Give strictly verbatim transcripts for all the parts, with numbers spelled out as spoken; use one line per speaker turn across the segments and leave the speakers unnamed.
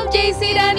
Shalom J C dan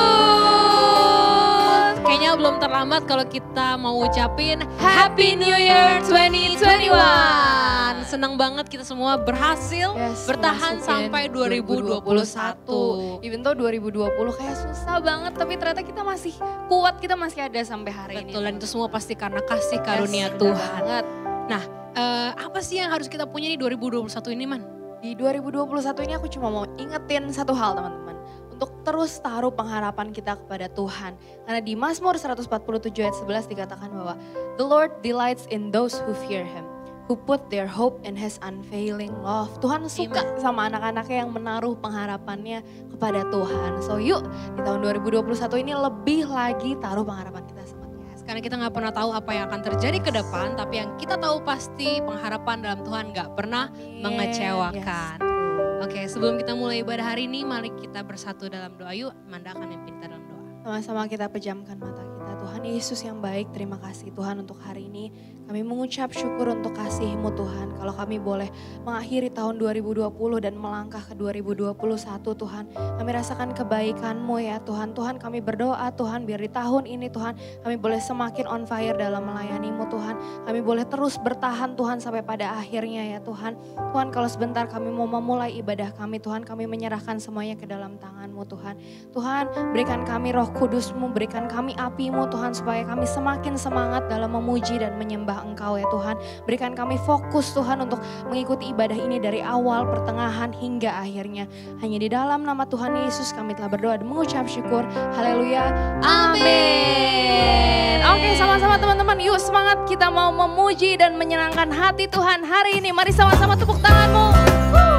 Youth. Kayaknya belum terlambat kalau kita mau ucapin Happy New Year dua ribu dua puluh satu. Senang banget kita semua berhasil yes, bertahan sampai dua ribu dua puluh satu.
Even though dua ribu dua puluh kayak susah banget, tapi ternyata kita masih kuat, kita masih ada sampai hari
Betul,
ini.
Betul, dan itu semua pasti karena kasih karunia yes, Tuhan.
Banget.
Nah, uh, apa sih yang harus kita punya di dua ribu dua puluh satu ini, Man?
Di dua ribu dua puluh satu ini aku cuma mau ingetin satu hal, teman-teman. Untuk terus taruh pengharapan kita kepada Tuhan. Karena di Mazmur seratus empat puluh tujuh ayat sebelas dikatakan bahwa The Lord delights in those who fear Him, who put their hope in His unfailing love. Tuhan suka Amen. Sama anak-anaknya yang menaruh pengharapannya kepada Tuhan. So yuk di tahun dua ribu dua puluh satu ini lebih lagi taruh pengharapan kita sama Tuhan.
Karena kita gak pernah tahu apa yang akan terjadi ke depan, tapi yang kita tahu pasti pengharapan dalam Tuhan gak pernah yeah, mengecewakan. Yes. Oke, sebelum kita mulai ibadah hari ini, mari kita bersatu dalam doa. Yuk, Amanda akan memimpin kita dalam doa.
Sama-sama kita pejamkan mata kita. Tuhan Yesus yang baik, terima kasih Tuhan untuk hari ini. Kami mengucap syukur untuk kasih-Mu Tuhan. Kalau kami boleh mengakhiri tahun dua ribu dua puluh dan melangkah ke dua ribu dua puluh satu Tuhan. Kami rasakan kebaikan-Mu ya Tuhan. Tuhan kami berdoa Tuhan biar di tahun ini Tuhan kami boleh semakin on fire dalam melayani-Mu Tuhan. Kami boleh terus bertahan Tuhan sampai pada akhirnya ya Tuhan. Tuhan kalau sebentar kami mau memulai ibadah kami Tuhan, kami menyerahkan semuanya ke dalam tangan-Mu Tuhan. Tuhan berikan kami roh kudus-Mu, berikan kami api-Mu Tuhan supaya kami semakin semangat dalam memuji dan menyembah Engkau ya Tuhan. Berikan kami fokus Tuhan untuk mengikuti ibadah ini dari awal, pertengahan hingga akhirnya. Hanya di dalam nama Tuhan Yesus kami telah berdoa dan mengucap syukur. Haleluya. Amin. Oke, sama-sama teman-teman, yuk semangat kita mau memuji dan menyenangkan hati Tuhan hari ini. Mari sama-sama tepuk tanganmu. Woo.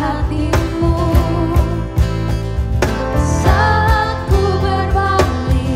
Saat ku berpaling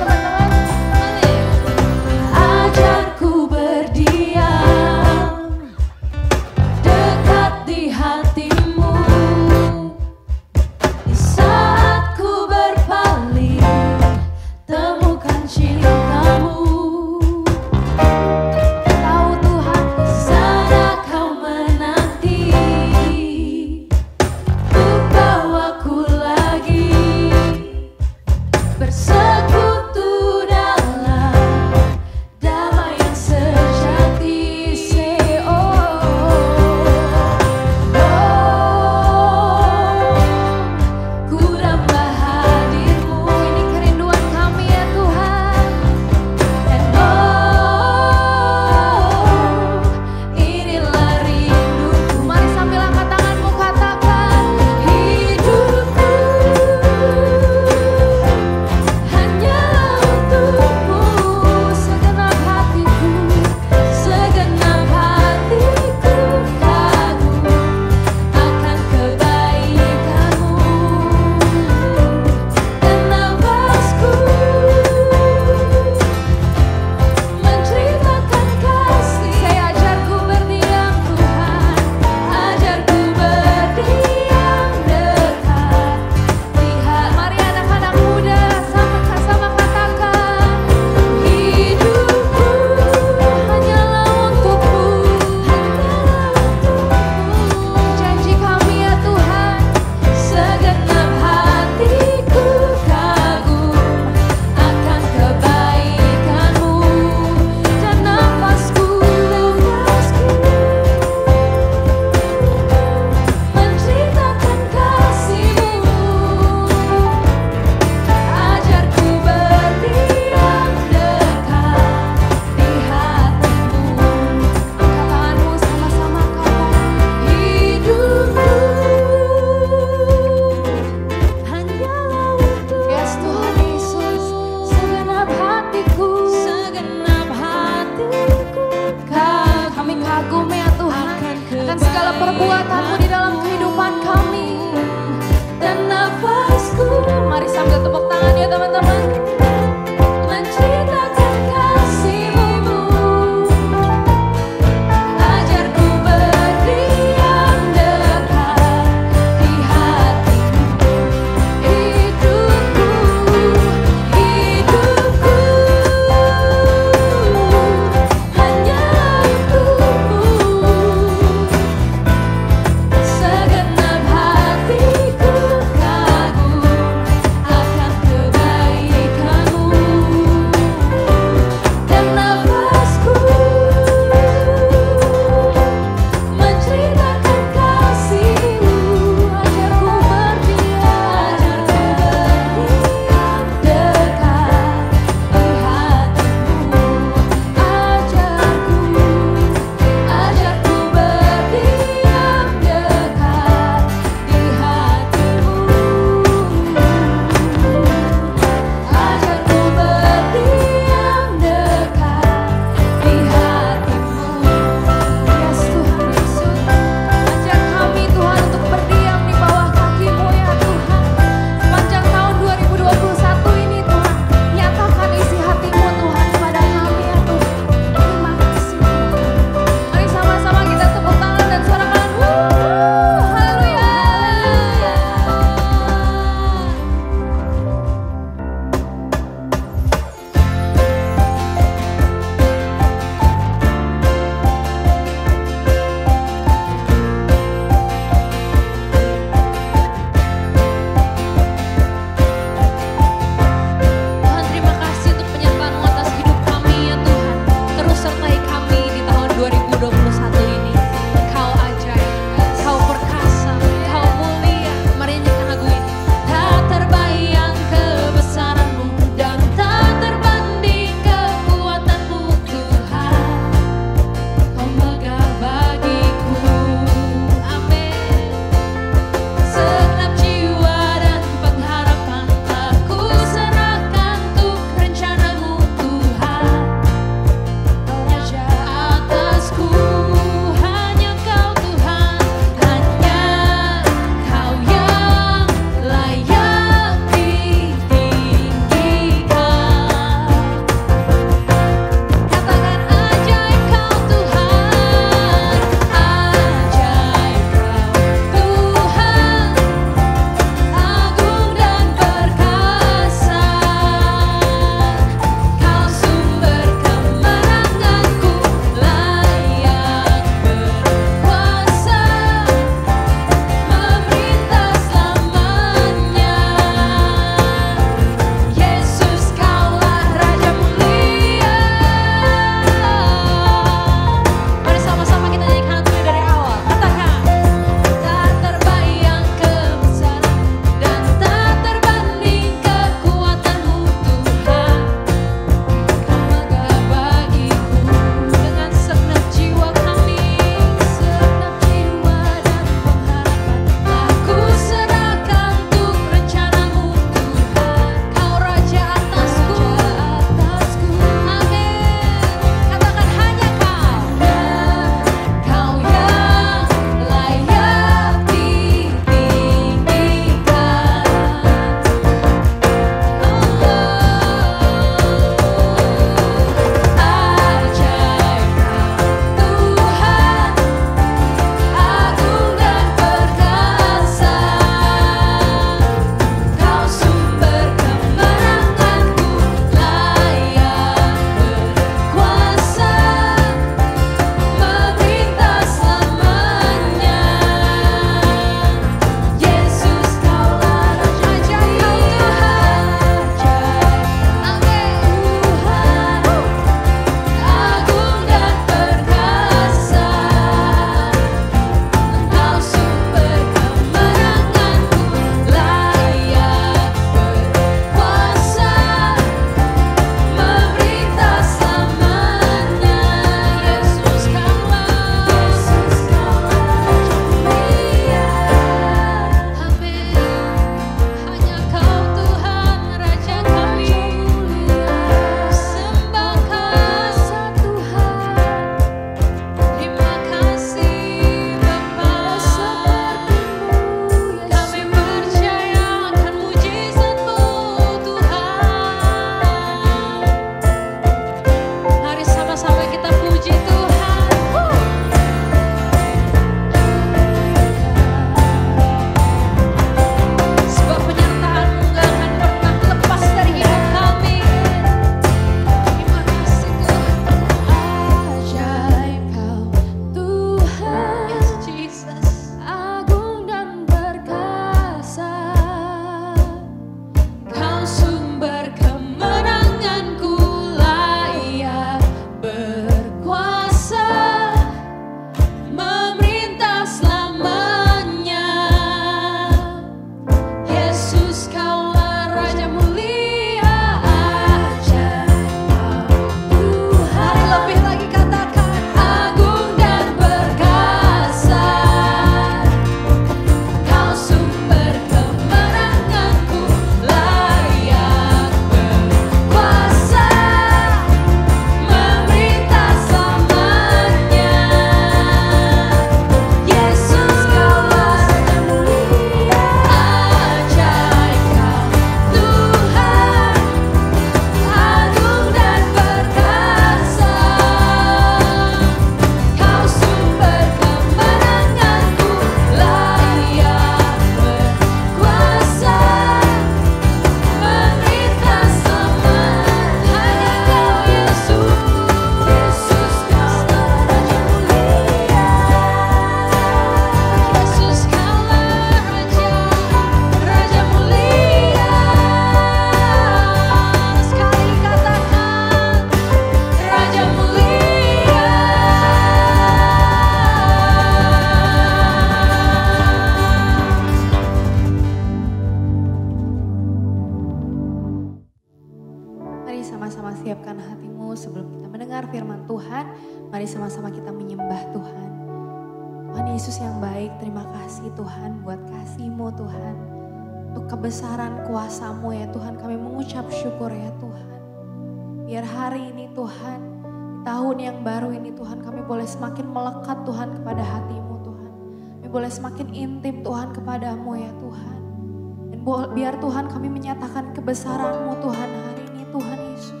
Mari sama-sama kita menyembah Tuhan. Tuhan Yesus yang baik, terima kasih Tuhan buat kasih-Mu Tuhan. Untuk kebesaran kuasa-Mu ya Tuhan, kami mengucap syukur ya Tuhan. Biar hari ini Tuhan, di tahun yang baru ini Tuhan, kami boleh semakin melekat Tuhan kepada hati-Mu Tuhan. Kami boleh semakin intim Tuhan kepadamu ya Tuhan. Dan biar Tuhan kami menyatakan kebesaran-Mu Tuhan hari ini Tuhan Yesus.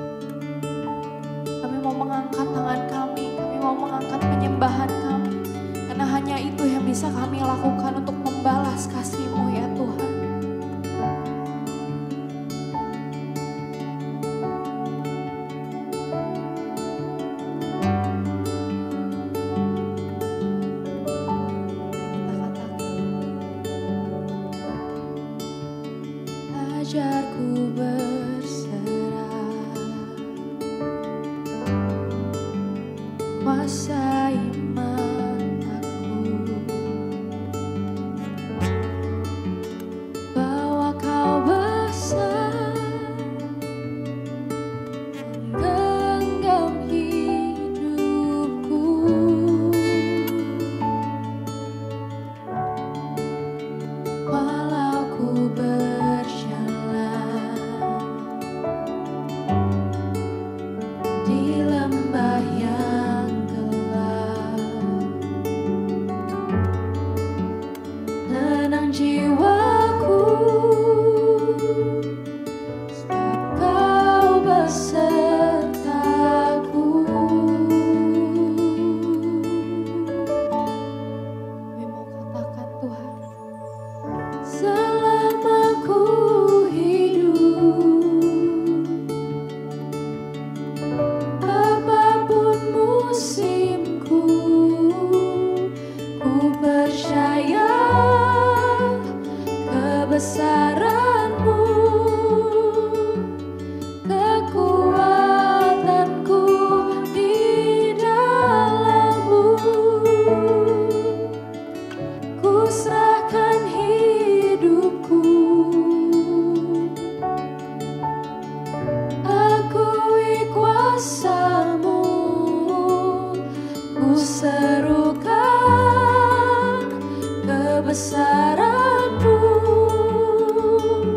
Kami mau mengangkat tangan kami, kami mau mengangkat penyembahan kami. Karena hanya itu yang bisa kami lakukan untuk membalas kasih-Mu ya Tuhan. Ajarku berserah, kuasai mataku, bahwa Kau besar, menggenggam hidupku. Walau ku berjalan di lembah yang gelap, tenang jiwaku, sebab Kau besertaku. Kami mau katakan Tuhan, selama ku hidup, apapun musimku, ku percaya kebesaran-Mu, kekuatanku di dalam-Mu. Ku serahkan hidupku, akui kuasa-Mu, ku serukan kebesaran-Mu.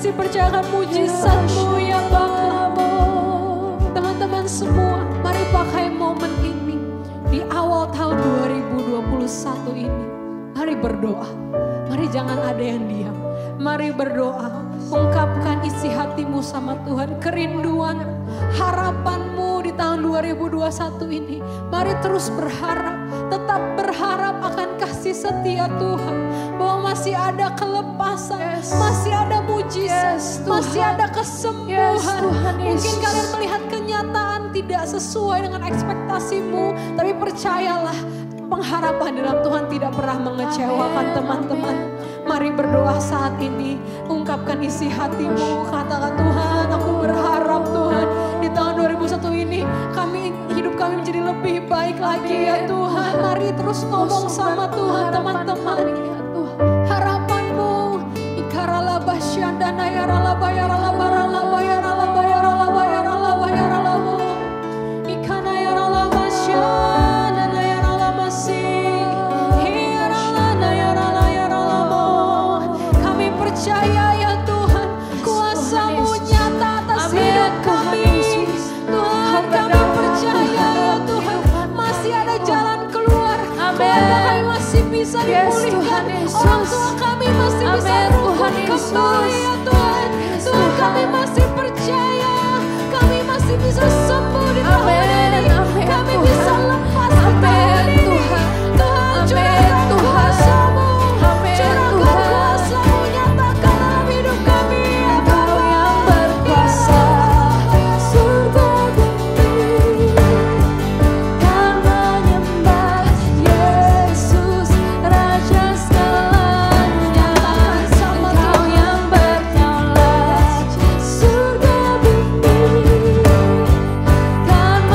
masih percayakan mujizat-Mu ya Bapa. Teman-teman semua, mari pakai momen ini di awal tahun dua ribu dua puluh satu ini. Mari berdoa, mari jangan ada yang diam. Mari berdoa, ungkapkan isi hatimu sama Tuhan, kerinduan, harapanmu di tahun dua ribu dua puluh satu ini. Mari terus berharap, tetap berharap akan kasih setia Tuhan. Bahwa masih ada kelepasan, yes. masih ada mujizat, yes, masih ada kesembuhan. Yes, Tuhan Mungkin kalian melihat kenyataan tidak sesuai dengan ekspektasimu, tapi percayalah, pengharapan dalam Tuhan tidak pernah mengecewakan teman-teman. Mari berdoa saat ini, ungkapkan isi hatimu, katakan Tuhan, aku berharap Tuhan di tahun dua ribu satu ini kami hidup kami menjadi lebih baik lagi ya Tuhan. Mari terus ngomong sama Tuhan teman-teman. Harapanmu, ikarala basyandana yarala bayarala barala bayarala bayarala bayarala bayarala ikana yarala basyandana yarala masih yarala yarala yarala. Kami percaya ya Tuhan, kuasa-Mu nyata atas hidup kami. Tuhan, kami percaya ya Tuhan, masih ada jalan keluar. Keluarga kami masih bisa dipulihkan, orang tua kami masih bisa rukun kembali ya Tuhan. Tuhan, kami masih percaya, kami masih bisa sembuh di tahun ini, kami bisa lepas di tahun ini. Tuhan, curahkan kuasa-Mu, curahkan kuasa-Mu, nyatakan dalam hidup kami ya Bapa yang berkuasa. Surga bumi kan menyembah Yesus, Raja segalanya. Engkau yang berdaulat. Surga bumi kan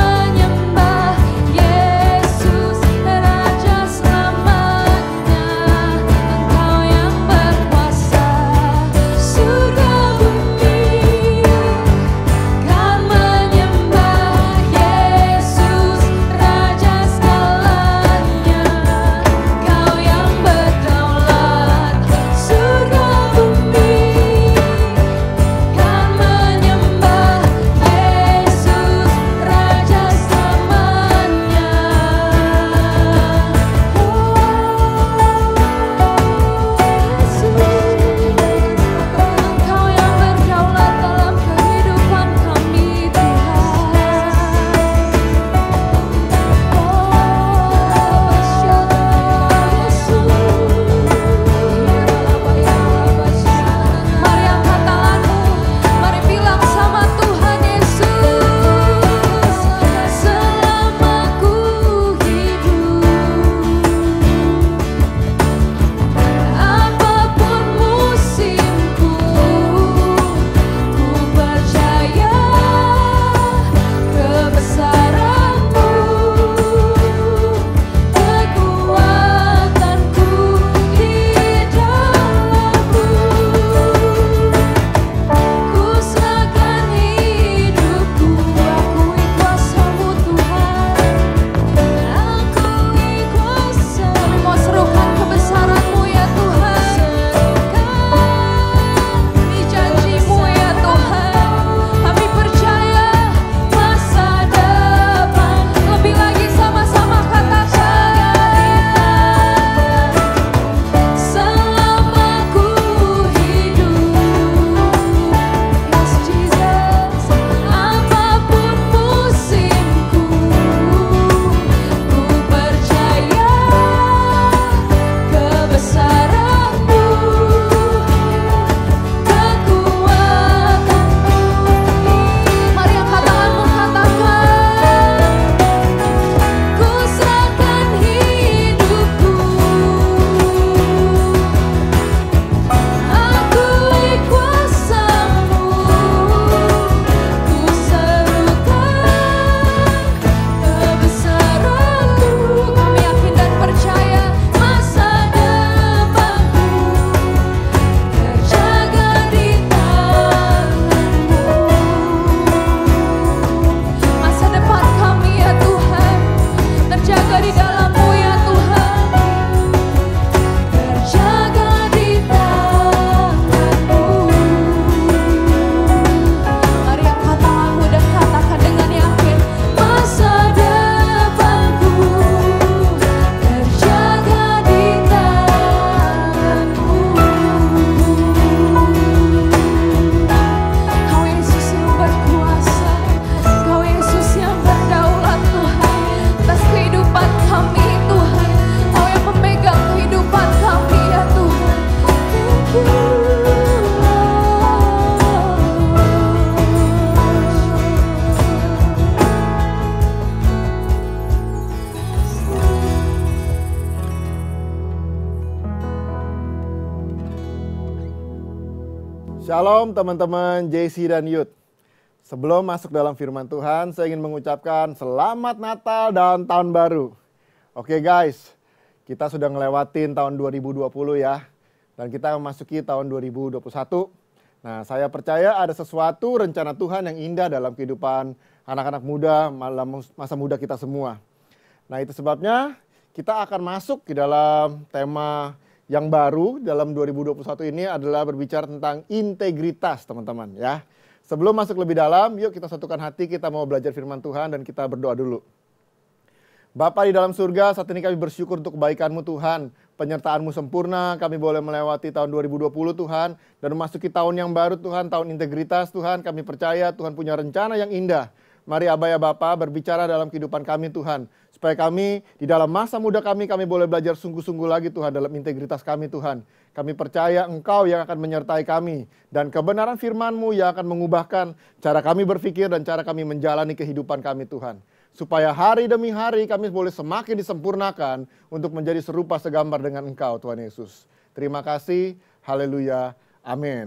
Shalom teman-teman J C dan Youth. Sebelum masuk dalam firman Tuhan, saya ingin mengucapkan selamat Natal dan Tahun Baru. Oke guys, kita sudah ngelewatin tahun dua ribu dua puluh ya. Dan kita memasuki tahun dua ribu dua puluh satu. Nah, saya percaya ada sesuatu rencana Tuhan yang indah dalam kehidupan anak-anak muda, dalam masa muda kita semua. Nah, itu sebabnya kita akan masuk ke dalam tema yang baru dalam dua ribu dua puluh satu ini adalah berbicara tentang integritas teman-teman ya. Sebelum masuk lebih dalam, yuk kita satukan hati, kita mau belajar firman Tuhan dan kita berdoa dulu. Bapa di dalam surga, saat ini kami bersyukur untuk kebaikan-Mu Tuhan. Penyertaan-Mu sempurna, kami boleh melewati tahun dua ribu dua puluh Tuhan. Dan memasuki tahun yang baru Tuhan, tahun integritas Tuhan. Kami percaya Tuhan punya rencana yang indah. Mari Aba ya Bapa berbicara dalam kehidupan kami Tuhan. Supaya kami di dalam masa muda kami, kami boleh belajar sungguh-sungguh lagi Tuhan dalam integritas kami Tuhan. Kami percaya Engkau yang akan menyertai kami. Dan kebenaran firman-Mu yang akan mengubahkan cara kami berpikir dan cara kami menjalani kehidupan kami Tuhan. Supaya hari demi hari kami boleh semakin disempurnakan untuk menjadi serupa segambar dengan Engkau Tuhan Yesus. Terima kasih, haleluya, amin.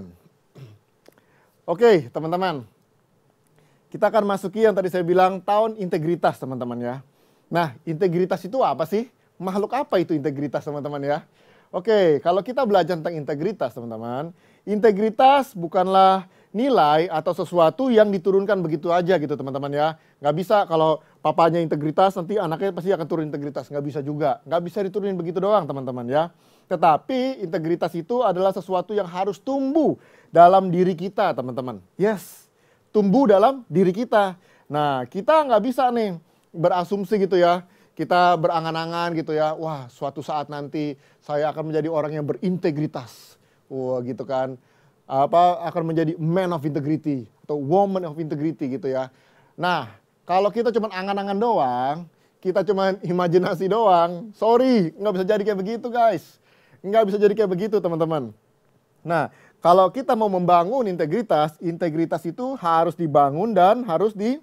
Oke teman-teman. Kita akan masuki yang tadi saya bilang tahun integritas teman-teman ya. Nah, integritas itu apa sih? Makhluk apa itu integritas teman-teman ya? Oke, kalau kita belajar tentang integritas teman-teman, integritas bukanlah nilai atau sesuatu yang diturunkan begitu aja gitu teman-teman ya. Nggak bisa kalau papanya integritas nanti anaknya pasti akan turun integritas. Nggak bisa juga. Nggak bisa diturunin begitu doang teman-teman ya. Tetapi integritas itu adalah sesuatu yang harus tumbuh dalam diri kita teman-teman. Yes. Tumbuh dalam diri kita. Nah, kita nggak bisa nih berasumsi gitu ya. Kita berangan-angan gitu ya. Wah, suatu saat nanti saya akan menjadi orang yang berintegritas. Wah, gitu kan. Apa akan menjadi man of integrity atau woman of integrity gitu ya. Nah, kalau kita cuma angan-angan doang, kita cuma imajinasi doang, sorry, nggak bisa jadi kayak begitu guys. Nggak bisa jadi kayak begitu teman-teman. Nah, kalau kita mau membangun integritas, integritas itu harus dibangun dan harus di,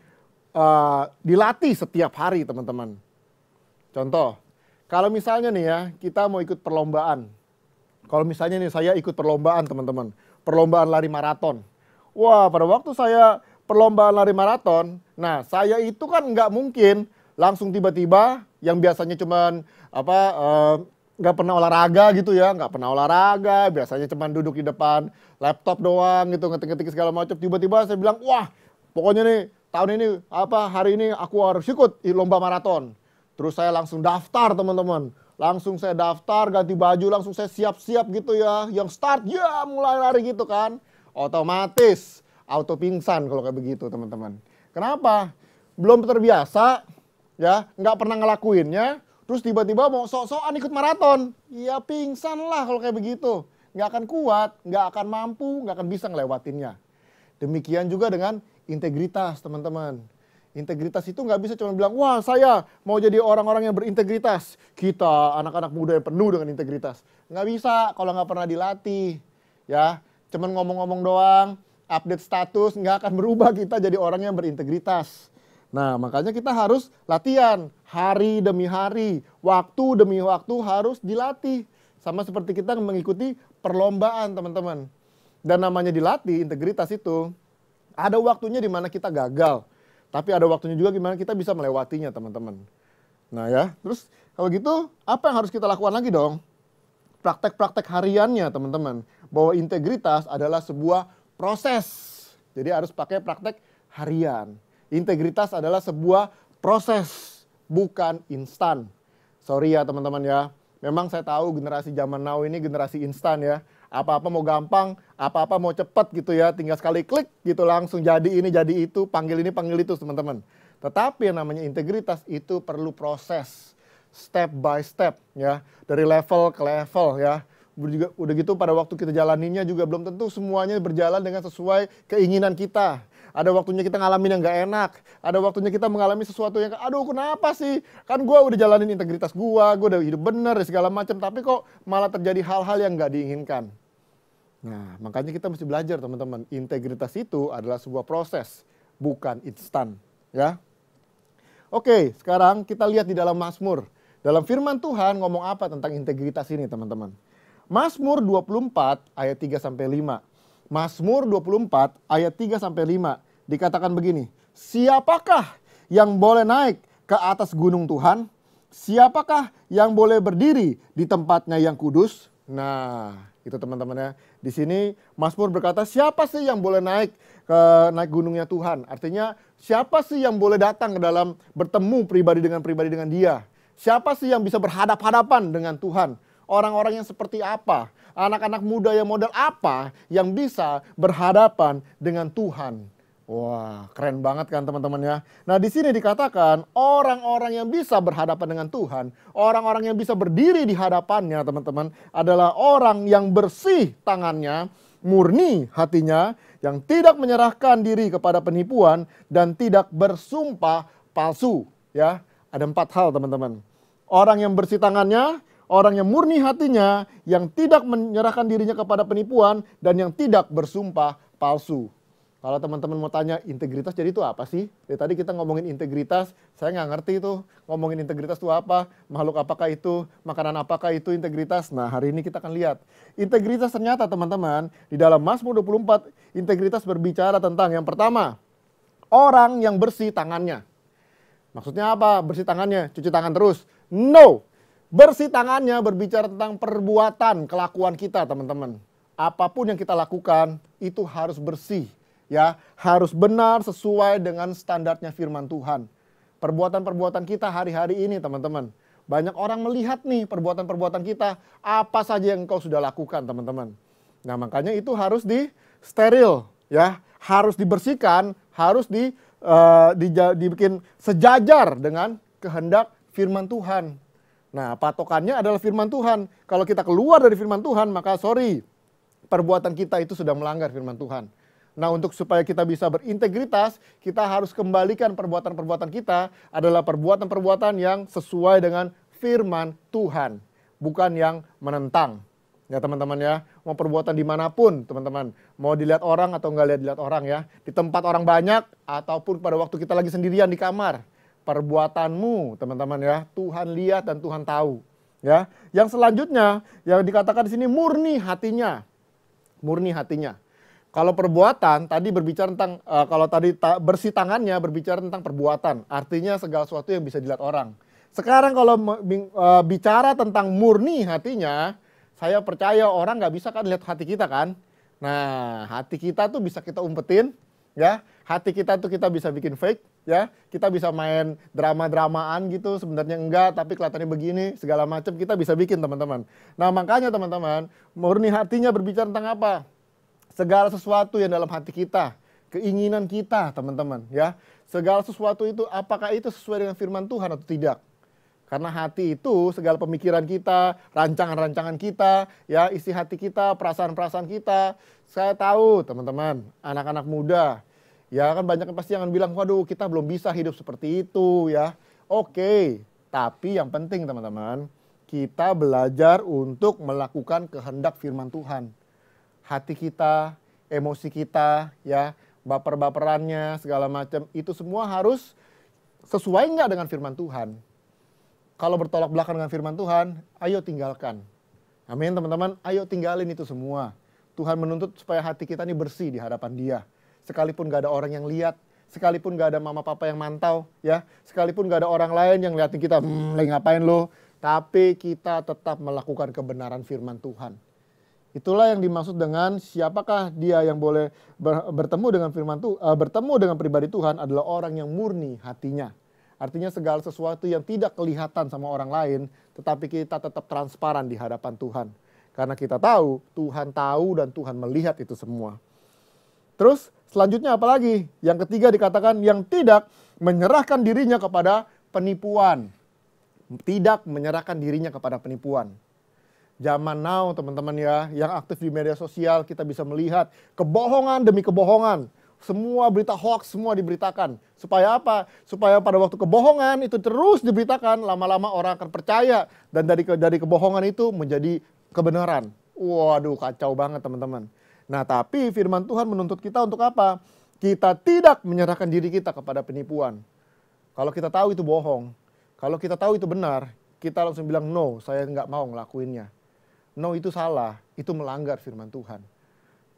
uh, dilatih setiap hari teman-teman. Contoh, kalau misalnya nih ya, kita mau ikut perlombaan. Kalau misalnya nih saya ikut perlombaan teman-teman, perlombaan lari maraton. Wah, pada waktu saya perlombaan lari maraton, nah saya itu kan nggak mungkin langsung tiba-tiba yang biasanya cuman apa... Uh, nggak pernah olahraga gitu ya, nggak pernah olahraga, biasanya cuma duduk di depan laptop doang gitu, ngetik-ngetik segala macam. Tiba-tiba saya bilang, wah pokoknya nih tahun ini, apa hari ini aku harus ikut lomba maraton. Terus saya langsung daftar teman-teman, langsung saya daftar, ganti baju, langsung saya siap-siap gitu ya, yang start ya mulai lari gitu kan. Otomatis auto pingsan kalau kayak begitu teman-teman. Kenapa? Belum terbiasa ya, nggak pernah ngelakuinnya. Terus tiba-tiba mau sok-sokan ikut maraton. Ya pingsan lah kalau kayak begitu. Nggak akan kuat, nggak akan mampu, nggak akan bisa ngelewatinnya. Demikian juga dengan integritas teman-teman. Integritas itu nggak bisa cuma bilang, wah saya mau jadi orang-orang yang berintegritas. Kita anak-anak muda yang penuh dengan integritas. Nggak bisa kalau nggak pernah dilatih. Ya, cuman ngomong-ngomong doang, update status, nggak akan berubah kita jadi orang yang berintegritas. Nah, makanya kita harus latihan hari demi hari, waktu demi waktu harus dilatih. Sama seperti kita mengikuti perlombaan, teman-teman. Dan namanya dilatih, integritas itu, ada waktunya di mana kita gagal. Tapi ada waktunya juga di mana kita bisa melewatinya, teman-teman. Nah ya, terus kalau gitu, apa yang harus kita lakukan lagi dong? Praktek-praktek hariannya, teman-teman. Bahwa integritas adalah sebuah proses. Jadi harus pakai praktek harian. Integritas adalah sebuah proses, bukan instan. Sorry ya teman-teman ya, memang saya tahu generasi zaman now ini generasi instan ya. Apa-apa mau gampang, apa-apa mau cepat gitu ya, tinggal sekali klik gitu langsung jadi ini, jadi itu, panggil ini, panggil itu teman-teman. Tetapi yang namanya integritas itu perlu proses, step by step ya, dari level ke level ya. Udah, udah gitu pada waktu kita jalaninya juga belum tentu semuanya berjalan dengan sesuai keinginan kita. Ada waktunya kita ngalamin yang gak enak. Ada waktunya kita mengalami sesuatu yang, aduh kenapa sih? Kan gue udah jalanin integritas gue, gue udah hidup bener segala macam. Tapi kok malah terjadi hal-hal yang gak diinginkan. Nah makanya kita mesti belajar teman-teman. Integritas itu adalah sebuah proses, bukan instan. Ya. Oke, sekarang kita lihat di dalam Mazmur. Dalam firman Tuhan ngomong apa tentang integritas ini teman-teman. Mazmur dua puluh empat ayat tiga sampai lima. Mazmur dua puluh empat ayat tiga sampai lima dikatakan begini. Siapakah yang boleh naik ke atas gunung Tuhan? Siapakah yang boleh berdiri di tempatnya yang kudus? Nah, itu teman-teman ya. Di sini Mazmur berkata, siapa sih yang boleh naik ke naik gunungnya Tuhan? Artinya, siapa sih yang boleh datang ke dalam bertemu pribadi dengan pribadi dengan Dia? Siapa sih yang bisa berhadap-hadapan dengan Tuhan? Orang-orang yang seperti apa? Anak-anak muda yang model apa yang bisa berhadapan dengan Tuhan? Wah, keren banget kan teman-teman ya. Nah, di sini dikatakan orang-orang yang bisa berhadapan dengan Tuhan, orang-orang yang bisa berdiri di hadapannya teman-teman adalah orang yang bersih tangannya, murni hatinya, yang tidak menyerahkan diri kepada penipuan dan tidak bersumpah palsu. Ya, ada empat hal teman-teman. Orang yang bersih tangannya, orang yang murni hatinya, yang tidak menyerahkan dirinya kepada penipuan dan yang tidak bersumpah palsu. Kalau teman-teman mau tanya integritas jadi itu apa sih? Dari tadi kita ngomongin integritas, saya nggak ngerti itu. Ngomongin integritas itu apa? Makhluk apakah itu? Makanan apakah itu integritas? Nah, hari ini kita akan lihat. Integritas ternyata teman-teman, di dalam Mazmur dua puluh empat, integritas berbicara tentang yang pertama, orang yang bersih tangannya. Maksudnya apa? Bersih tangannya, cuci tangan terus? No! Bersih tangannya berbicara tentang perbuatan, kelakuan kita teman-teman. Apapun yang kita lakukan, itu harus bersih. Ya, harus benar sesuai dengan standarnya firman Tuhan. Perbuatan-perbuatan kita hari-hari ini teman-teman. Banyak orang melihat nih perbuatan-perbuatan kita. Apa saja yang engkau sudah lakukan teman-teman. Nah, makanya itu harus di steril. Ya, harus dibersihkan. Harus di, uh, di, dibikin sejajar dengan kehendak firman Tuhan. Nah, patokannya adalah firman Tuhan. Kalau kita keluar dari firman Tuhan, maka sorry. Perbuatan kita itu sudah melanggar firman Tuhan. Nah, untuk supaya kita bisa berintegritas, kita harus kembalikan perbuatan-perbuatan kita adalah perbuatan-perbuatan yang sesuai dengan firman Tuhan. Bukan yang menentang. Ya teman-teman ya, mau perbuatan dimanapun teman-teman. Mau dilihat orang atau nggak lihat-lihat orang ya. Di tempat orang banyak ataupun pada waktu kita lagi sendirian di kamar. Perbuatanmu teman-teman ya, Tuhan lihat dan Tuhan tahu. Ya, yang selanjutnya yang dikatakan di sini murni hatinya. Murni hatinya. Kalau perbuatan tadi berbicara tentang uh, kalau tadi ta, bersih tangannya berbicara tentang perbuatan, artinya segala sesuatu yang bisa dilihat orang. Sekarang kalau uh, bicara tentang murni hatinya, saya percaya orang nggak bisa kan lihat hati kita kan. Nah, hati kita tuh bisa kita umpetin, ya. Hati kita tuh kita bisa bikin fake, ya. Kita bisa main drama-dramaan gitu, sebenarnya enggak, tapi kelihatannya begini, segala macam kita bisa bikin teman-teman. Nah, makanya teman-teman, murni hatinya berbicara tentang apa? Segala sesuatu yang dalam hati kita, keinginan kita teman-teman ya. Segala sesuatu itu apakah itu sesuai dengan firman Tuhan atau tidak. Karena hati itu segala pemikiran kita, rancangan-rancangan kita, ya isi hati kita, perasaan-perasaan kita. Saya tahu teman-teman, anak-anak muda, ya kan banyak pasti yang bilang, waduh kita belum bisa hidup seperti itu ya. Oke, tapi yang penting teman-teman, kita belajar untuk melakukan kehendak firman Tuhan. Hati kita, emosi kita, ya, baper-baperannya, segala macam, itu semua harus sesuai nggak dengan firman Tuhan. Kalau bertolak belakang dengan firman Tuhan, ayo tinggalkan. Amin teman-teman, ayo tinggalin itu semua. Tuhan menuntut supaya hati kita ini bersih di hadapan Dia. Sekalipun nggak ada orang yang lihat, sekalipun nggak ada mama papa yang mantau, ya, sekalipun nggak ada orang lain yang liatin kita, hmm, lagi ngapain lo, tapi kita tetap melakukan kebenaran firman Tuhan. Itulah yang dimaksud dengan siapakah dia yang boleh bertemu dengan firman Tuhan, uh, bertemu dengan pribadi Tuhan adalah orang yang murni hatinya. Artinya segala sesuatu yang tidak kelihatan sama orang lain, tetapi kita tetap transparan di hadapan Tuhan. Karena kita tahu, Tuhan tahu dan Tuhan melihat itu semua. Terus selanjutnya apa lagi? Yang ketiga dikatakan yang tidak menyerahkan dirinya kepada penipuan. Tidak menyerahkan dirinya kepada penipuan. Zaman now teman-teman ya, yang aktif di media sosial kita bisa melihat kebohongan demi kebohongan. Semua berita hoax semua diberitakan. Supaya apa? Supaya pada waktu kebohongan itu terus diberitakan, lama-lama orang akan percaya. Dan dari dari kebohongan itu menjadi kebenaran. Waduh kacau banget teman-teman. Nah tapi firman Tuhan menuntut kita untuk apa? Kita tidak menyerahkan diri kita kepada penipuan. Kalau kita tahu itu bohong, kalau kita tahu itu benar, kita langsung bilang no, saya nggak mau ngelakuinnya. No itu salah, itu melanggar firman Tuhan.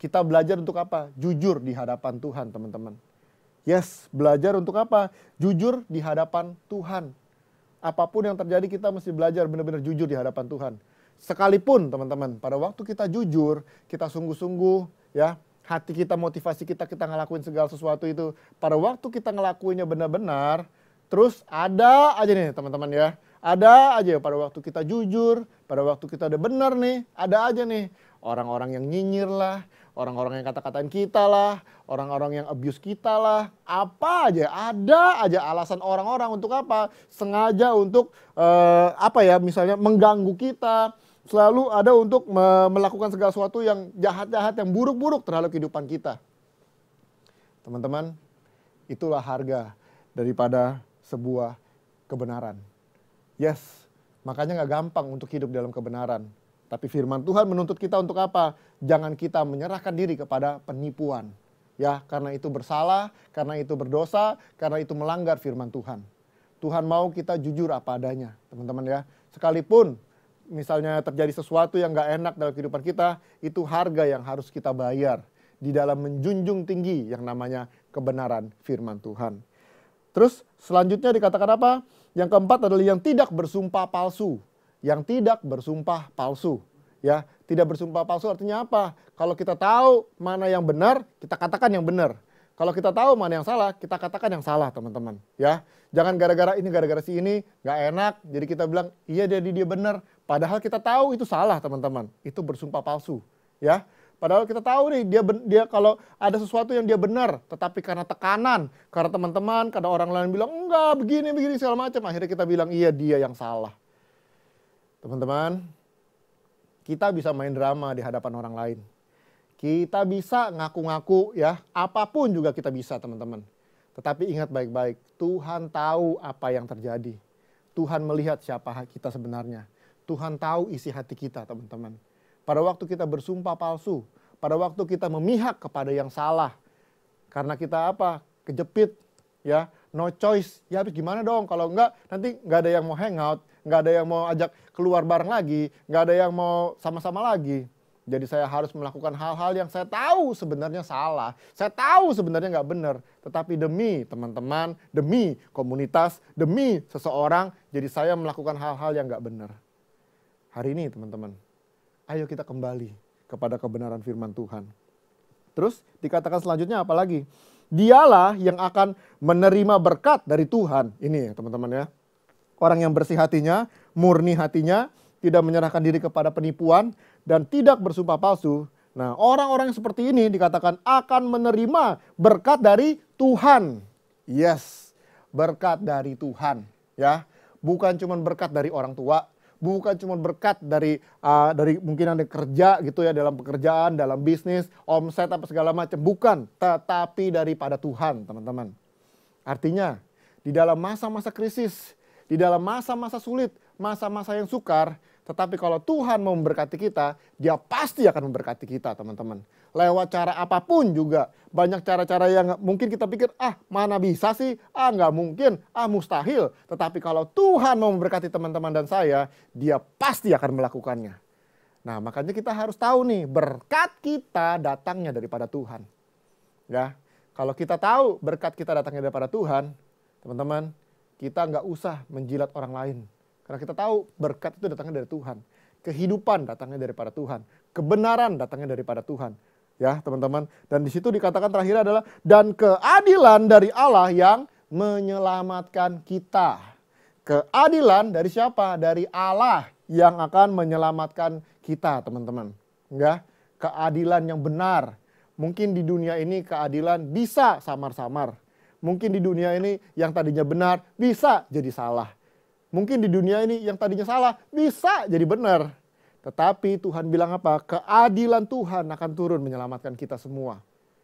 Kita belajar untuk apa? Jujur di hadapan Tuhan, teman-teman. Yes, belajar untuk apa? Jujur di hadapan Tuhan. Apapun yang terjadi kita mesti belajar benar-benar jujur di hadapan Tuhan. Sekalipun teman-teman, pada waktu kita jujur, kita sungguh-sungguh ya, hati kita, motivasi kita, kita ngelakuin segala sesuatu itu. Pada waktu kita ngelakuinnya benar-benar, terus ada aja nih teman-teman ya. Ada aja pada waktu kita jujur, pada waktu kita udah benar nih, ada aja nih. Orang-orang yang nyinyir lah, orang-orang yang kata-katain kita lah, orang-orang yang abuse kita lah, apa aja, ada aja alasan orang-orang untuk apa? Sengaja untuk uh, apa ya, misalnya mengganggu kita, selalu ada untuk me- melakukan segala sesuatu yang jahat-jahat, yang buruk-buruk terhadap kehidupan kita. Teman-teman, itulah harga daripada sebuah kebenaran. Yes, makanya gak gampang untuk hidup dalam kebenaran. Tapi firman Tuhan menuntut kita untuk apa? Jangan kita menyerahkan diri kepada penipuan. Ya, karena itu bersalah, karena itu berdosa, karena itu melanggar firman Tuhan. Tuhan mau kita jujur apa adanya, teman-teman ya. Sekalipun misalnya terjadi sesuatu yang gak enak dalam kehidupan kita, itu harga yang harus kita bayar di dalam menjunjung tinggi yang namanya kebenaran firman Tuhan. Terus selanjutnya dikatakan apa? Yang keempat adalah yang tidak bersumpah palsu. Yang tidak bersumpah palsu. Ya, tidak bersumpah palsu artinya apa? Kalau kita tahu mana yang benar, kita katakan yang benar. Kalau kita tahu mana yang salah, kita katakan yang salah, teman-teman. Ya, jangan gara-gara ini, gara-gara si ini nggak enak, jadi kita bilang iya jadi dia benar. Padahal kita tahu itu salah, teman-teman. Itu bersumpah palsu. Ya, padahal kita tahu nih dia dia kalau ada sesuatu yang dia benar, tetapi karena tekanan, karena teman-teman, karena orang lain bilang enggak begini begini segala macam, akhirnya kita bilang iya dia yang salah. Teman-teman, kita bisa main drama di hadapan orang lain. Kita bisa ngaku-ngaku ya, apapun juga kita bisa teman-teman. Tetapi ingat baik-baik, Tuhan tahu apa yang terjadi. Tuhan melihat siapa kita sebenarnya. Tuhan tahu isi hati kita teman-teman. Pada waktu kita bersumpah palsu, pada waktu kita memihak kepada yang salah. Karena kita apa? Kejepit ya, no choice. Ya habis gimana dong kalau enggak nanti enggak ada yang mau hangout. Nggak ada yang mau ajak keluar bareng lagi, nggak ada yang mau sama-sama lagi. Jadi saya harus melakukan hal-hal yang saya tahu sebenarnya salah. Saya tahu sebenarnya nggak benar. Tetapi demi teman-teman, demi komunitas, demi seseorang, jadi saya melakukan hal-hal yang nggak benar. Hari ini teman-teman, ayo kita kembali kepada kebenaran firman Tuhan. Terus dikatakan selanjutnya apa lagi? Dialah yang akan menerima berkat dari Tuhan. Ini ya teman-teman ya. Orang yang bersih hatinya, murni hatinya, tidak menyerahkan diri kepada penipuan, dan tidak bersumpah palsu. Nah, orang-orang yang seperti ini dikatakan akan menerima berkat dari Tuhan. Yes, berkat dari Tuhan. Ya, bukan cuma berkat dari orang tua, bukan cuma berkat dari uh, dari mungkin ada kerja gitu ya, dalam pekerjaan, dalam bisnis, omset apa segala macam. Bukan, tetapi daripada Tuhan, teman-teman. Artinya, di dalam masa-masa krisis, di dalam masa-masa sulit, masa-masa yang sukar, tetapi kalau Tuhan mau memberkati kita, dia pasti akan memberkati kita teman-teman. Lewat cara apapun juga, banyak cara-cara yang mungkin kita pikir, ah mana bisa sih, ah nggak mungkin, ah mustahil. Tetapi kalau Tuhan mau memberkati teman-teman dan saya, dia pasti akan melakukannya. Nah makanya kita harus tahu nih, berkat kita datangnya daripada Tuhan. Ya, kalau kita tahu berkat kita datangnya daripada Tuhan, teman-teman, kita nggak usah menjilat orang lain. Karena kita tahu berkat itu datangnya dari Tuhan. Kehidupan datangnya daripada Tuhan. Kebenaran datangnya daripada Tuhan. Ya teman-teman. Dan di situ dikatakan terakhir adalah, dan keadilan dari Allah yang menyelamatkan kita. Keadilan dari siapa? Dari Allah yang akan menyelamatkan kita teman-teman. Ya, keadilan yang benar. Mungkin di dunia ini keadilan bisa samar-samar. Mungkin di dunia ini yang tadinya benar bisa jadi salah. Mungkin di dunia ini yang tadinya salah bisa jadi benar. Tetapi Tuhan bilang apa? Keadilan Tuhan akan turun menyelamatkan kita semua.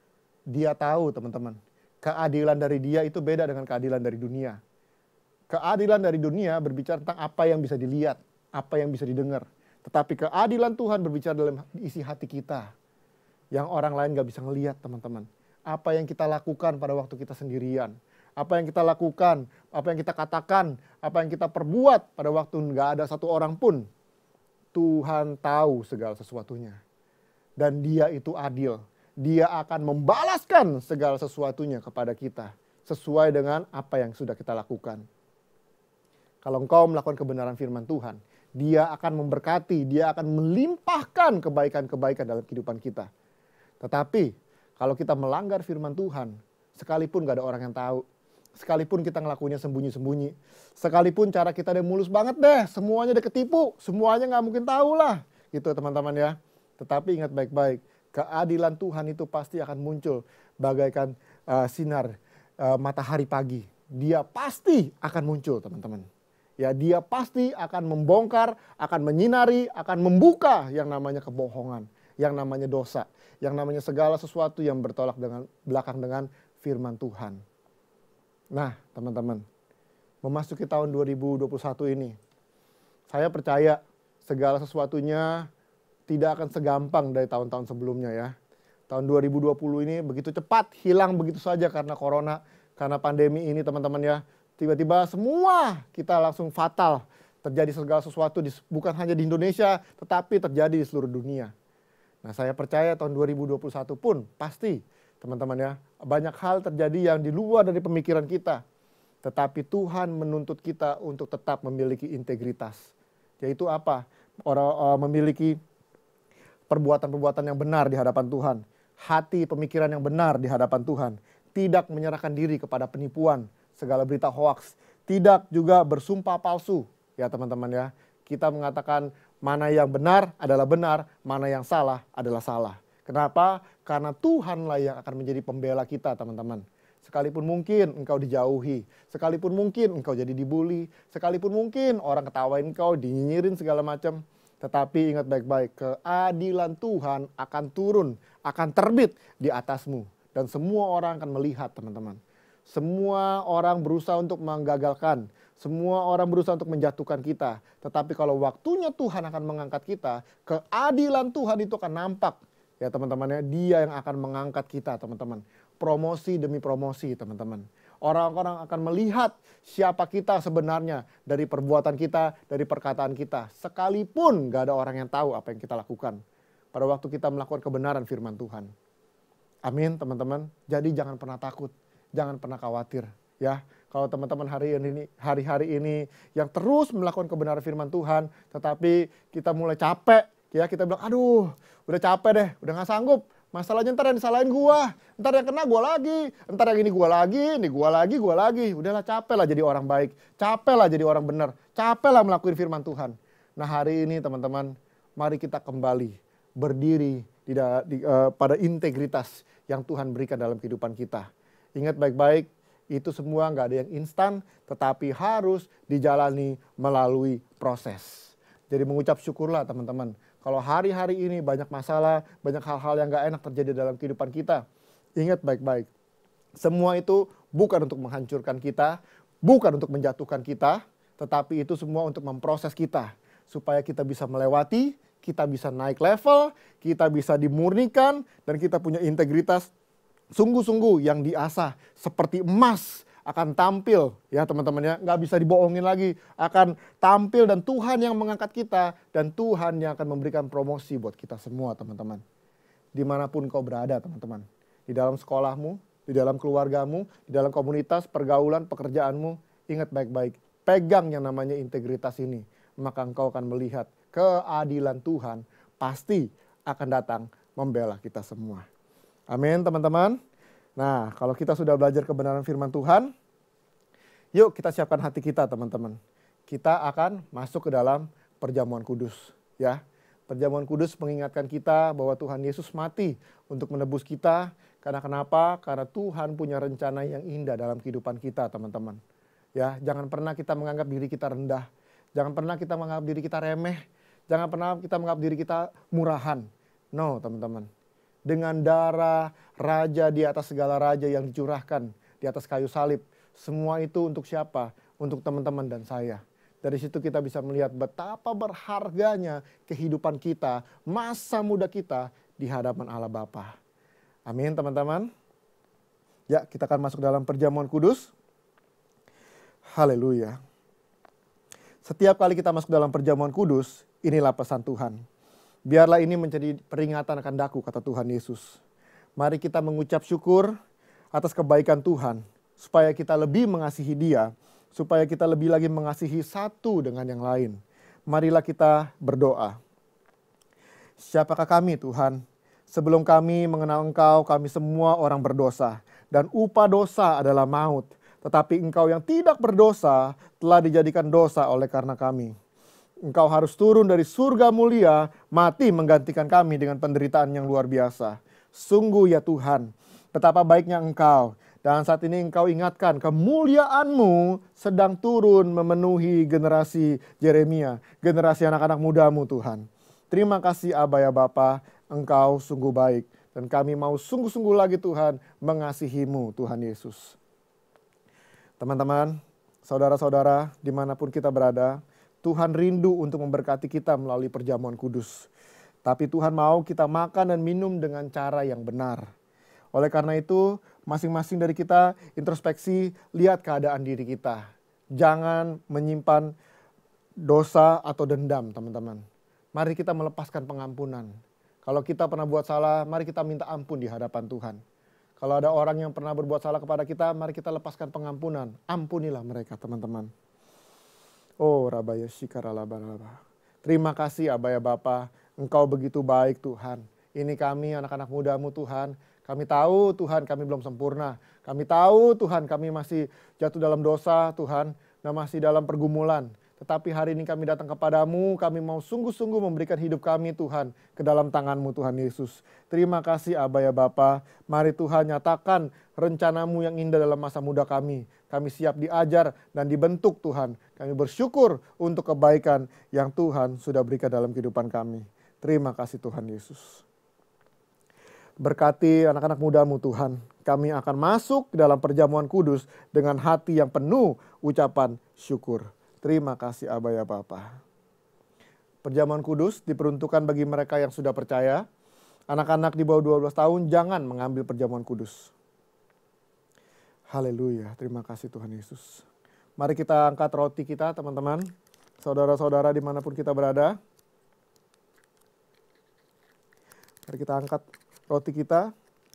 Dia tahu teman-teman. Keadilan dari dia itu beda dengan keadilan dari dunia. Keadilan dari dunia berbicara tentang apa yang bisa dilihat. Apa yang bisa didengar. Tetapi keadilan Tuhan berbicara dalam isi hati kita. Yang orang lain gak bisa ngelihat teman-teman. Apa yang kita lakukan pada waktu kita sendirian. Apa yang kita lakukan, apa yang kita katakan, apa yang kita perbuat pada waktu nggak ada satu orang pun. Tuhan tahu segala sesuatunya. Dan dia itu adil. Dia akan membalaskan segala sesuatunya kepada kita sesuai dengan apa yang sudah kita lakukan. Kalau engkau melakukan kebenaran firman Tuhan, dia akan memberkati, dia akan melimpahkan kebaikan-kebaikan dalam kehidupan kita. Tetapi kalau kita melanggar firman Tuhan, sekalipun gak ada orang yang tahu, sekalipun kita ngelakuinnya sembunyi-sembunyi, sekalipun cara kita udah mulus banget deh, semuanya udah ketipu, semuanya gak mungkin tahu lah. Gitu teman-teman ya. Tetapi ingat baik-baik, keadilan Tuhan itu pasti akan muncul bagaikan uh, sinar uh, matahari pagi. Dia pasti akan muncul teman-teman. Ya, dia pasti akan membongkar, akan menyinari, akan membuka yang namanya kebohongan, yang namanya dosa, yang namanya segala sesuatu yang bertolak dengan belakang dengan firman Tuhan. Nah, teman-teman, memasuki tahun dua ribu dua puluh satu ini, saya percaya segala sesuatunya tidak akan segampang dari tahun-tahun sebelumnya ya. Tahun dua ribu dua puluh ini begitu cepat hilang begitu saja karena corona, karena pandemi ini teman-teman ya. Tiba-tiba semua kita langsung fatal. Terjadi segala sesuatu di, bukan hanya di Indonesia, tetapi terjadi di seluruh dunia. Nah, saya percaya tahun dua ribu dua puluh satu pun pasti teman-teman ya, banyak hal terjadi yang di luar dari pemikiran kita. Tetapi Tuhan menuntut kita untuk tetap memiliki integritas. Yaitu apa? Orang uh, memiliki perbuatan-perbuatan yang benar di hadapan Tuhan. Hati pemikiran yang benar di hadapan Tuhan. Tidak menyerahkan diri kepada penipuan, segala berita hoaks, tidak juga bersumpah palsu. Ya teman-teman ya, kita mengatakan mana yang benar adalah benar, mana yang salah adalah salah. Kenapa? Karena Tuhanlah yang akan menjadi pembela kita teman-teman. Sekalipun mungkin engkau dijauhi, sekalipun mungkin engkau jadi dibully, sekalipun mungkin orang ketawain engkau, dinyinyirin segala macam. Tetapi ingat baik-baik, keadilan Tuhan akan turun, akan terbit di atasmu. Dan semua orang akan melihat teman-teman. Semua orang berusaha untuk menggagalkan. Semua orang berusaha untuk menjatuhkan kita. Tetapi kalau waktunya Tuhan akan mengangkat kita, keadilan Tuhan itu akan nampak. Ya teman-teman ya, dia yang akan mengangkat kita teman-teman. Promosi demi promosi teman-teman. Orang-orang akan melihat siapa kita sebenarnya dari perbuatan kita, dari perkataan kita. Sekalipun gak ada orang yang tahu apa yang kita lakukan. Pada waktu kita melakukan kebenaran firman Tuhan. Amin teman-teman. Jadi jangan pernah takut. Jangan pernah khawatir ya. Kalau teman-teman hari ini hari-hari ini yang terus melakukan kebenaran firman Tuhan, tetapi kita mulai capek ya, kita bilang aduh udah capek deh, udah gak sanggup. Masalahnya ntar yang disalahin gua, ntar yang kena gua lagi, ntar yang ini gua lagi, ini gua lagi, gua lagi. Udahlah capek lah jadi orang baik, capek lah jadi orang benar, capek lah melakukan firman Tuhan. Nah hari ini teman-teman, mari kita kembali berdiri di, di, uh, pada integritas yang Tuhan berikan dalam kehidupan kita. Ingat baik-baik, itu semua nggak ada yang instan, tetapi harus dijalani melalui proses. Jadi mengucap syukurlah teman-teman. Kalau hari-hari ini banyak masalah, banyak hal-hal yang nggak enak terjadi dalam kehidupan kita. Ingat baik-baik, semua itu bukan untuk menghancurkan kita, bukan untuk menjatuhkan kita, tetapi itu semua untuk memproses kita. Supaya kita bisa melewati, kita bisa naik level, kita bisa dimurnikan, dan kita punya integritas sungguh-sungguh yang diasah seperti emas akan tampil ya teman-teman ya, nggak bisa dibohongin lagi, akan tampil dan Tuhan yang mengangkat kita dan Tuhan yang akan memberikan promosi buat kita semua teman-teman. Dimanapun kau berada teman-teman, di dalam sekolahmu, di dalam keluargamu, di dalam komunitas, pergaulan, pekerjaanmu, ingat baik-baik, pegang yang namanya integritas ini, maka engkau akan melihat keadilan Tuhan pasti akan datang membela kita semua. Amin teman-teman. Nah kalau kita sudah belajar kebenaran firman Tuhan, yuk kita siapkan hati kita teman-teman. Kita akan masuk ke dalam perjamuan kudus ya. Perjamuan kudus mengingatkan kita bahwa Tuhan Yesus mati untuk menebus kita. Karena kenapa? Karena Tuhan punya rencana yang indah dalam kehidupan kita teman-teman. Ya, jangan pernah kita menganggap diri kita rendah. Jangan pernah kita menganggap diri kita remeh. Jangan pernah kita menganggap diri kita murahan. No teman-teman. Dengan darah raja di atas segala raja yang dicurahkan di atas kayu salib. Semua itu untuk siapa? Untuk teman-teman dan saya. Dari situ kita bisa melihat betapa berharganya kehidupan kita, masa muda kita di hadapan Allah Bapa. Amin teman-teman. Ya kita akan masuk dalam perjamuan kudus. Haleluya. Setiap kali kita masuk dalam perjamuan kudus, inilah pesan Tuhan. Biarlah ini menjadi peringatan akan daku, kata Tuhan Yesus. Mari kita mengucap syukur atas kebaikan Tuhan, supaya kita lebih mengasihi Dia, supaya kita lebih lagi mengasihi satu dengan yang lain. Marilah kita berdoa. Siapakah kami, Tuhan? Sebelum kami mengenal Engkau, kami semua orang berdosa, dan upah dosa adalah maut. Tetapi Engkau yang tidak berdosa telah dijadikan dosa oleh karena kami. Engkau harus turun dari surga mulia, mati menggantikan kami dengan penderitaan yang luar biasa. Sungguh ya Tuhan, betapa baiknya Engkau. Dan saat ini Engkau ingatkan kemuliaan-Mu sedang turun memenuhi generasi Yeremia, generasi anak-anak muda-Mu Tuhan. Terima kasih Aba ya Bapa, Engkau sungguh baik. Dan kami mau sungguh-sungguh lagi Tuhan mengasihi-Mu Tuhan Yesus. Teman-teman, saudara-saudara dimanapun kita berada, Tuhan rindu untuk memberkati kita melalui perjamuan kudus. Tapi Tuhan mau kita makan dan minum dengan cara yang benar. Oleh karena itu, masing-masing dari kita introspeksi, lihat keadaan diri kita. Jangan menyimpan dosa atau dendam, teman-teman. Mari kita melepaskan pengampunan. Kalau kita pernah buat salah, mari kita minta ampun di hadapan Tuhan. Kalau ada orang yang pernah berbuat salah kepada kita, mari kita lepaskan pengampunan. Ampunilah mereka, teman-teman. Oh, Rabaya Shikaralabaraba. Terima kasih Aba ya Bapa, Engkau begitu baik Tuhan. Ini kami anak-anak muda-Mu Tuhan. Kami tahu Tuhan kami belum sempurna. Kami tahu Tuhan kami masih jatuh dalam dosa Tuhan. Dan masih dalam pergumulan. Tetapi hari ini kami datang kepadamu, kami mau sungguh-sungguh memberikan hidup kami Tuhan ke dalam tangan-Mu Tuhan Yesus. Terima kasih Aba ya Bapa. Mari Tuhan nyatakan rencana-Mu yang indah dalam masa muda kami. Kami siap diajar dan dibentuk Tuhan. Kami bersyukur untuk kebaikan yang Tuhan sudah berikan dalam kehidupan kami. Terima kasih Tuhan Yesus. Berkati anak-anak muda-Mu Tuhan. Kami akan masuk ke dalam perjamuan kudus dengan hati yang penuh ucapan syukur. Terima kasih Aba ya Bapa. Perjamuan kudus diperuntukkan bagi mereka yang sudah percaya. Anak-anak di bawah dua belas tahun jangan mengambil perjamuan kudus. Haleluya, terima kasih Tuhan Yesus. Mari kita angkat roti kita teman-teman. Saudara-saudara dimanapun kita berada. Mari kita angkat roti kita.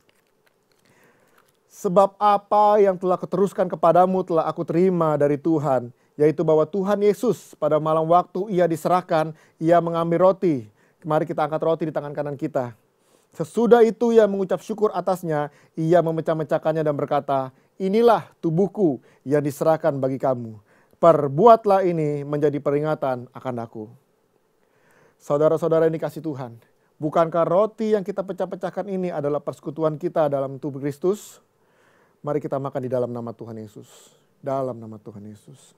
Sebab apa yang telah kuteruskan kepadamu telah aku terima dari Tuhan. Yaitu bahwa Tuhan Yesus pada malam waktu ia diserahkan, ia mengambil roti. Mari kita angkat roti di tangan kanan kita. Sesudah itu ia mengucap syukur atasnya, ia memecah-mecahkannya dan berkata, inilah tubuhku yang diserahkan bagi kamu. Perbuatlah ini menjadi peringatan akan aku. Saudara-saudara yang dikasihi Tuhan, bukankah roti yang kita pecah-pecahkan ini adalah persekutuan kita dalam tubuh Kristus? Mari kita makan di dalam nama Tuhan Yesus. Dalam nama Tuhan Yesus.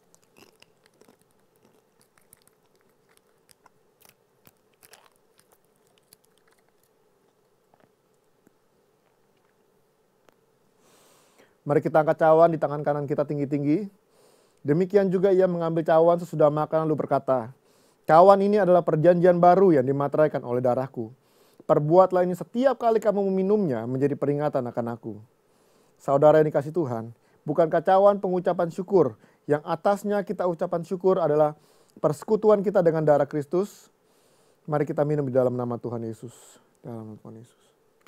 Mari kita angkat cawan di tangan kanan kita tinggi-tinggi. Demikian juga ia mengambil cawan sesudah makan lalu berkata, cawan ini adalah perjanjian baru yang dimateraikan oleh darahku. Perbuatlah ini setiap kali kamu meminumnya menjadi peringatan akan aku. Saudara yang dikasihi Tuhan, bukankah cawan pengucapan syukur yang atasnya kita ucapan syukur adalah persekutuan kita dengan darah Kristus? Mari kita minum di dalam nama Tuhan Yesus. Dalam nama Tuhan Yesus.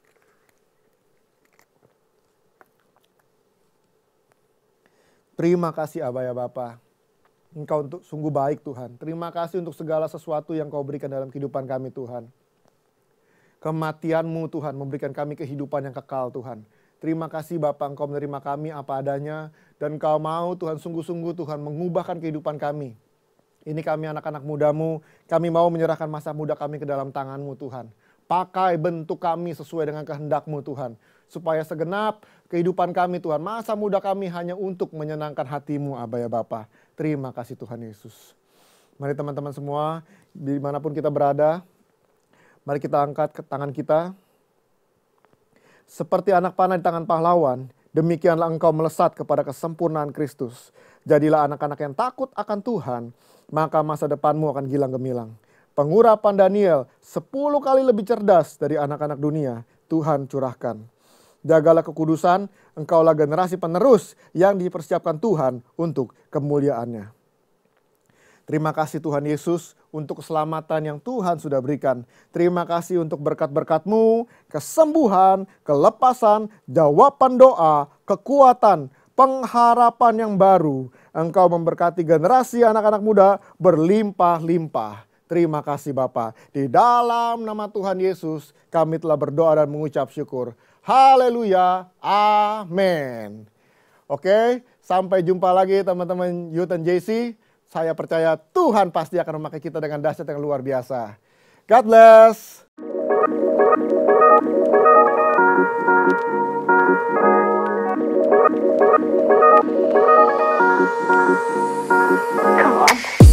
Terima kasih Aba ya Bapa. Engkau untuk sungguh baik Tuhan. Terima kasih untuk segala sesuatu yang Kau berikan dalam kehidupan kami Tuhan. Kematian-Mu Tuhan memberikan kami kehidupan yang kekal Tuhan. Terima kasih Bapa, Engkau menerima kami apa adanya. Dan Engkau mau Tuhan sungguh-sungguh Tuhan mengubahkan kehidupan kami. Ini kami anak-anak muda-Mu. Kami mau menyerahkan masa muda kami ke dalam tangan-Mu Tuhan. Pakai bentuk kami sesuai dengan kehendak-Mu Tuhan. Supaya segenap kehidupan kami Tuhan, masa muda kami hanya untuk menyenangkan hati-Mu Aba ya Bapa. Terima kasih Tuhan Yesus. Mari teman-teman semua, dimanapun kita berada, mari kita angkat ke tangan kita. Seperti anak panah di tangan pahlawan, demikianlah engkau melesat kepada kesempurnaan Kristus. Jadilah anak-anak yang takut akan Tuhan, maka masa depanmu akan gilang gemilang. Pengurapan Daniel sepuluh kali lebih cerdas dari anak-anak dunia, Tuhan curahkan. Jagalah kekudusan, engkaulah generasi penerus yang dipersiapkan Tuhan untuk kemuliaannya. Terima kasih Tuhan Yesus untuk keselamatan yang Tuhan sudah berikan. Terima kasih untuk berkat-berkat-Mu, kesembuhan, kelepasan, jawaban doa, kekuatan, pengharapan yang baru. Engkau memberkati generasi anak-anak muda berlimpah-limpah. Terima kasih Bapa. Di dalam nama Tuhan Yesus kami telah berdoa dan mengucap syukur. Haleluya. Amin. Oke, sampai jumpa lagi teman-teman Youth and J C. Saya percaya Tuhan pasti akan memakai kita dengan dahsyat yang luar biasa. God bless.
Come on.